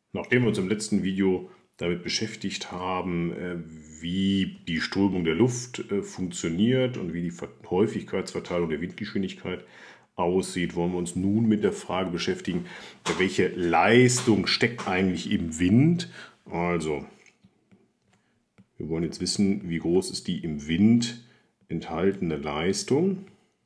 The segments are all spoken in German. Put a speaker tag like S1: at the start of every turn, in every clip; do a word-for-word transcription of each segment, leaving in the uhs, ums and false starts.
S1: Nachdem wir uns im letzten Video damit beschäftigt haben, wie die Strömung der Luft funktioniert und wie die Häufigkeitsverteilung der Windgeschwindigkeit aussieht, wollen wir uns nun mit der Frage beschäftigen, welche Leistung steckt eigentlich im Wind. Also, wir wollen jetzt wissen, wie groß ist die im Wind enthaltene Leistung.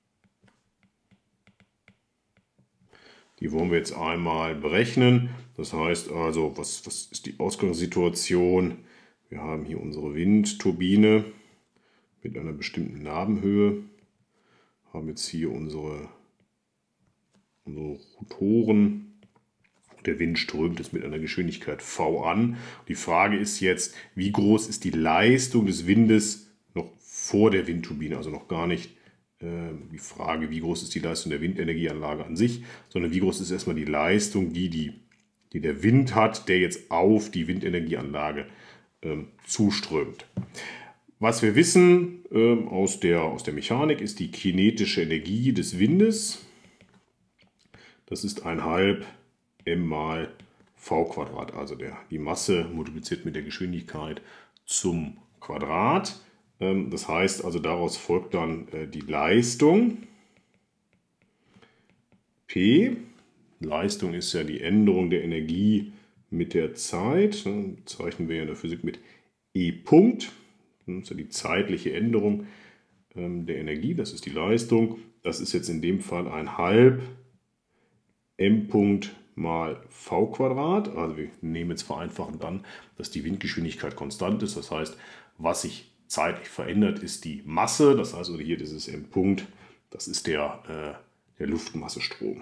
S1: Die wollen wir jetzt einmal berechnen. Das heißt also, was, was ist die Ausgangssituation? Wir haben hier unsere Windturbine mit einer bestimmten Nabenhöhe, haben jetzt hier unsere, unsere Rotoren. Der Wind strömt es mit einer Geschwindigkeit v an. Die Frage ist jetzt, wie groß ist die Leistung des Windes noch vor der Windturbine, also noch gar nicht die Frage, wie groß ist die Leistung der Windenergieanlage an sich, sondern wie groß ist erstmal die Leistung, die, die, die der Wind hat, der jetzt auf die Windenergieanlage ähm, zuströmt. Was wir wissen ähm, aus, der, aus der Mechanik ist die kinetische Energie des Windes. Das ist ein halb m mal v Quadrat, also der, die Masse multipliziert mit der Geschwindigkeit zum Quadrat. Das heißt also, daraus folgt dann die Leistung. P, Leistung ist ja die Änderung der Energie mit der Zeit. Das zeichnen wir ja in der Physik mit E Punkt. Das ist ja die zeitliche Änderung der Energie, das ist die Leistung. Das ist jetzt in dem Fall ein halb m Punkt mal v Quadrat. Also wir nehmen jetzt vereinfachend an, dass die Windgeschwindigkeit konstant ist. Das heißt, was sich zeitlich verändert, ist die Masse, das heißt also hier dieses M Punkt, das ist der, äh, der Luftmassestrom.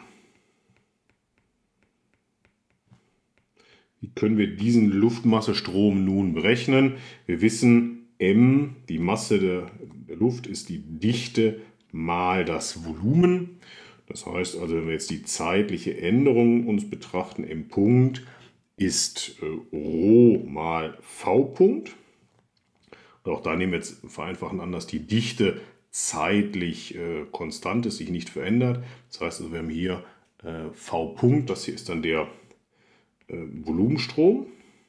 S1: Wie können wir diesen Luftmassestrom nun berechnen? Wir wissen, M, die Masse der, der Luft, ist die Dichte mal das Volumen. Das heißt also, wenn wir jetzt die zeitliche Änderung uns betrachten, M Punkt ist äh, Rho mal V Punkt. Auch da nehmen wir jetzt vereinfachend an, dass die Dichte zeitlich äh, konstant ist, sich nicht verändert. Das heißt also, wir haben hier äh, V Punkt, das hier ist dann der äh, Volumenstrom.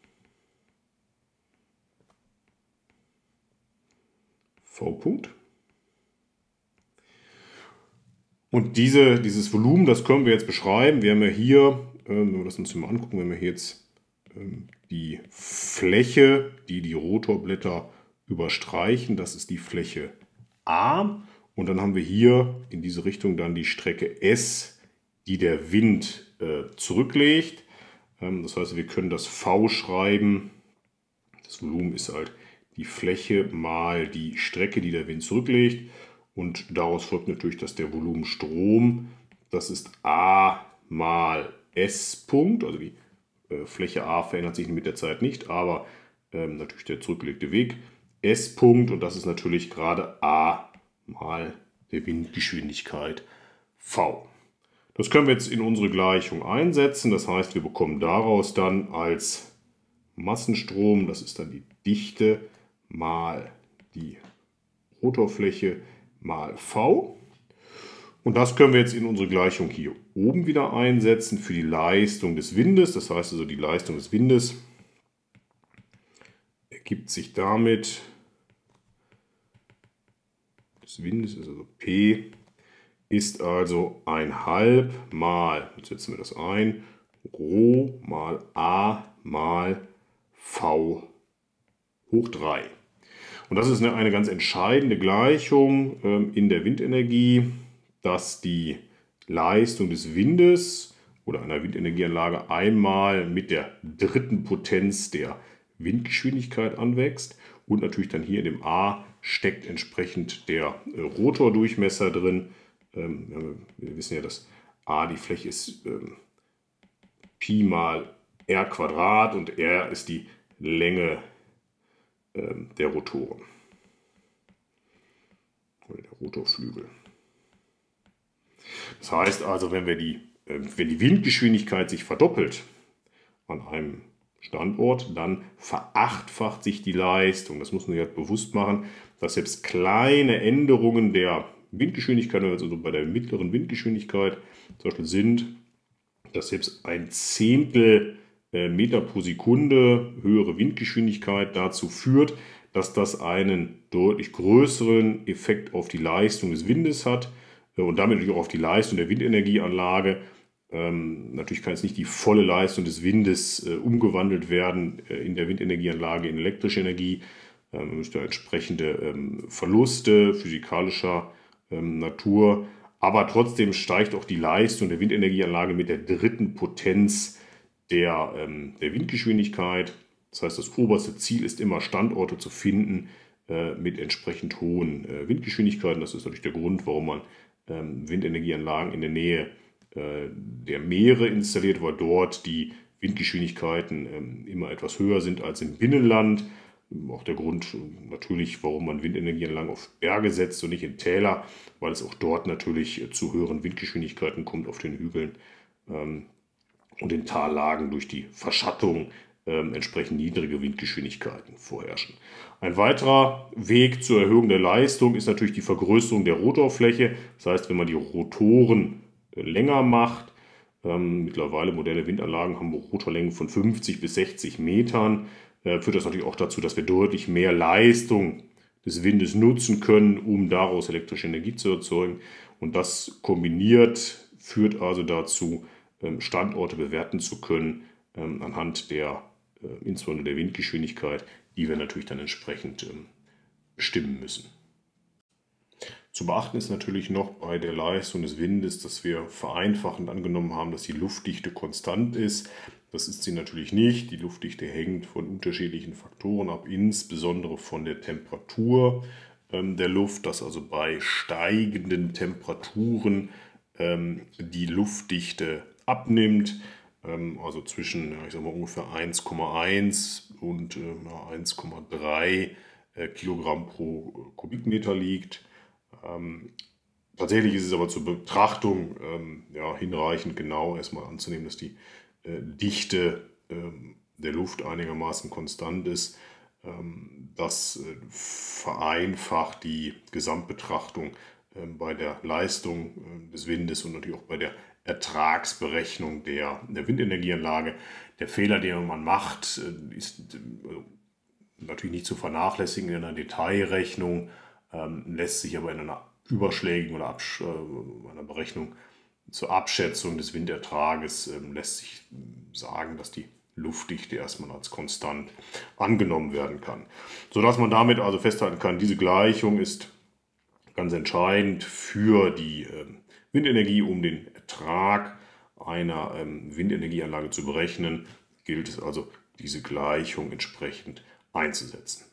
S1: V Punkt. Und diese, dieses Volumen, das können wir jetzt beschreiben. Wir haben ja hier, äh, wenn wir das uns mal angucken, wenn wir hier jetzt äh, die Fläche, die die Rotorblätter überstreichen, das ist die Fläche A, und dann haben wir hier in diese Richtung dann die Strecke S, die der Wind äh, zurücklegt. Ähm, das heißt, wir können das V schreiben, das Volumen ist halt die Fläche mal die Strecke, die der Wind zurücklegt, und daraus folgt natürlich, dass der Volumenstrom, das ist A mal S Punkt, also die äh, Fläche A verändert sich mit der Zeit nicht, aber ähm, natürlich der zurückgelegte Weg, S Punkt, und das ist natürlich gerade A mal der Windgeschwindigkeit V. Das können wir jetzt in unsere Gleichung einsetzen. Das heißt, wir bekommen daraus dann als Massenstrom, das ist dann die Dichte mal die Rotorfläche mal V. Und das können wir jetzt in unsere Gleichung hier oben wieder einsetzen für die Leistung des Windes. Das heißt also, die Leistung des Windes ergibt sich damit, des Windes ist also P, ist also ein halb mal, jetzt setzen wir das ein, Rho mal A mal V hoch drei. Und das ist eine, eine ganz entscheidende Gleichung ähm, in der Windenergie, dass die Leistung des Windes oder einer Windenergieanlage einmal mit der dritten Potenz der Windgeschwindigkeit anwächst, und natürlich dann hier in dem A steckt entsprechend der äh, Rotordurchmesser drin. Ähm, wir wissen ja, dass A die Fläche ist ähm, Pi mal R Quadrat und R ist die Länge ähm, der Rotoren oder der Rotorflügel. Das heißt also, wenn, wir die, äh, wenn die Windgeschwindigkeit sich verdoppelt an einem Standort, dann verachtfacht sich die Leistung. Das muss man sich halt bewusst machen, dass selbst kleine Änderungen der Windgeschwindigkeit, also bei der mittleren Windgeschwindigkeit zum Beispiel sind, dass selbst ein Zehntel Meter pro Sekunde höhere Windgeschwindigkeit dazu führt, dass das einen deutlich größeren Effekt auf die Leistung des Windes hat und damit natürlich auch auf die Leistung der Windenergieanlage. Ähm, natürlich kann jetzt nicht die volle Leistung des Windes äh, umgewandelt werden äh, in der Windenergieanlage in elektrische Energie. Ähm, man müsste entsprechende ähm, Verluste physikalischer ähm, Natur, aber trotzdem steigt auch die Leistung der Windenergieanlage mit der dritten Potenz der, ähm, der Windgeschwindigkeit. Das heißt, das oberste Ziel ist immer, Standorte zu finden äh, mit entsprechend hohen äh, Windgeschwindigkeiten. Das ist natürlich der Grund, warum man ähm, Windenergieanlagen in der Nähe äh, der Meere installiert, weil dort die Windgeschwindigkeiten ähm, immer etwas höher sind als im Binnenland. Auch der Grund natürlich, warum man Windenergieanlagen auf Berge setzt und nicht in Täler, weil es auch dort natürlich zu höheren Windgeschwindigkeiten kommt auf den Hügeln ähm, und in Tallagen durch die Verschattung ähm, entsprechend niedrige Windgeschwindigkeiten vorherrschen. Ein weiterer Weg zur Erhöhung der Leistung ist natürlich die Vergrößerung der Rotorfläche. Das heißt, wenn man die Rotoren äh, länger macht, ähm, mittlerweile moderne Windanlagen haben Rotorlängen von fünfzig bis sechzig Metern, äh, führt das natürlich auch dazu, dass wir deutlich mehr Leistung des Windes nutzen können, um daraus elektrische Energie zu erzeugen. Und das kombiniert führt also dazu, Standorte bewerten zu können ähm, anhand der, äh, insbesondere der Windgeschwindigkeit, die wir natürlich dann entsprechend ähm, bestimmen müssen. Zu beachten ist natürlich noch bei der Leistung des Windes, dass wir vereinfachend angenommen haben, dass die Luftdichte konstant ist. Das ist sie natürlich nicht. Die Luftdichte hängt von unterschiedlichen Faktoren ab, insbesondere von der Temperatur ähm, der Luft, dass also bei steigenden Temperaturen ähm, die Luftdichte abnimmt, ähm, also zwischen, ja, ich sag mal, ungefähr eins Komma eins und äh, eins Komma drei äh, Kilogramm pro Kubikmeter liegt. Ähm, tatsächlich ist es aber zur Betrachtung ähm, ja, hinreichend genau erstmal anzunehmen, dass die äh, Dichte ähm, der Luft einigermaßen konstant ist. Ähm, das äh, vereinfacht die Gesamtbetrachtung äh, bei der Leistung äh, des Windes und natürlich auch bei der Ertragsberechnung der, der Windenergieanlage. Der Fehler, den man macht, äh, ist äh, natürlich nicht zu vernachlässigen in einer Detailrechnung, ähm, lässt sich aber in einer überschlägigen oder Absch äh, einer Berechnung zur Abschätzung des Windertrages äh, lässt sich sagen, dass die Luftdichte erstmal als konstant angenommen werden kann. Sodass man damit also festhalten kann, diese Gleichung ist ganz entscheidend für die äh, Windenergie, um den Ertrag einer ähm, Windenergieanlage zu berechnen, gilt es also, diese Gleichung entsprechend einzusetzen.